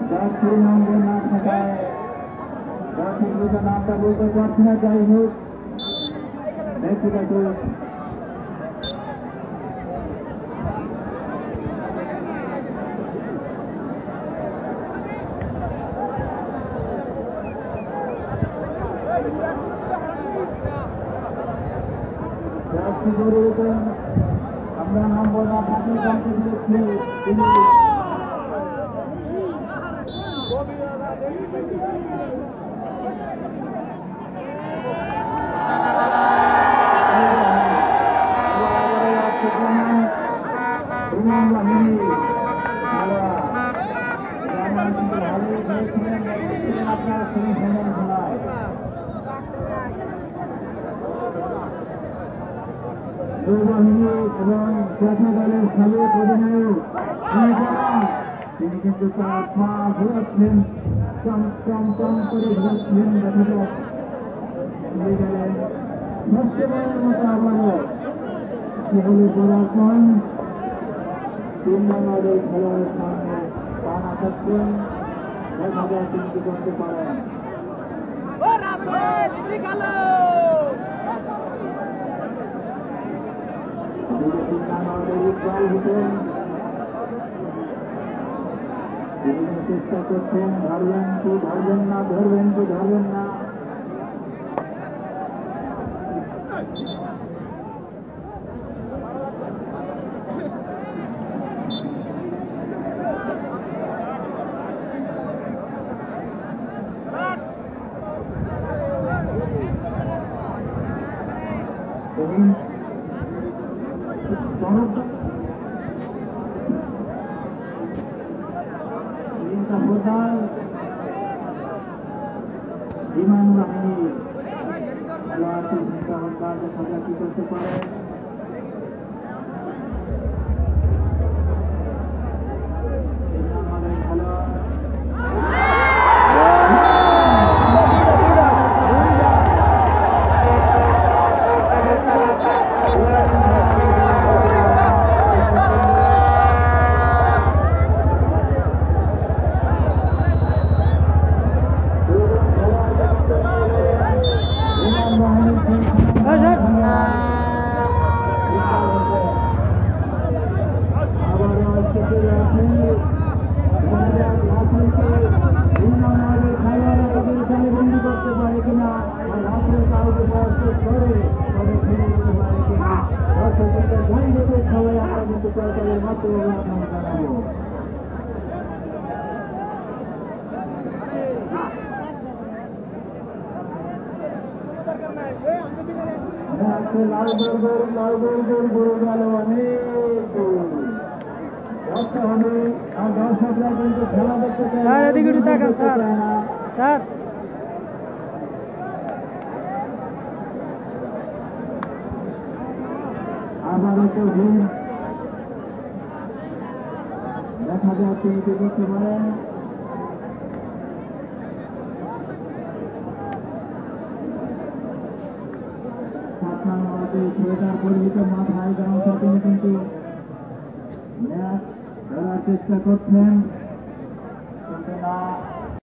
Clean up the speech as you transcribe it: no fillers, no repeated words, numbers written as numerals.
Jersey নম্বর না থাকায় সঠিক নামটা বলতে পারছি না। যাই হোক, ব্যক্তিগত আমরা নম্বর না থাকলে জানতে পেরেছি তিনি আপনার সেমিফাইনাল খেলায় নৌবাহিনী এবং জাতীয় দলের সাবেক অধিনায়ক তিনি কিন্তু তার পা ঘুরাচ্ছেন, চমচম করে ঘুরাচ্ছেন, দেখা চলে গেলেন মুসলিমের মতো আবারও সেগুলি পদার্পণ 3 নম্বরের খেলোয়াড়ের সামনে টানা থাকছেন। দেখা যায় তিনি কি করতে পারেন। চেষ্টা করছেন, ধরবেন কি ধরবেন না, ধরবেন কি ধরবেন না। বিমান বাহিনী কি করতে পারে। আমাদের খেলোয়াড় করতে পারে কিনা, সবাই আমরা কিন্তু সরকারের মাধ্যমে জানাবো। লাল গোল গড়ে গেল অনেক হবে। আর দর্শকরা কিন্তু খেলা দেখতে চায় না। আবারও তো দেখা যায় তিনি কি করতে পারেন। সোয়েটার পরিহিত মাথায় গামছা তিনি কিন্তু ম্যাচ খেলার চেষ্টা করছেন, কিন্তু না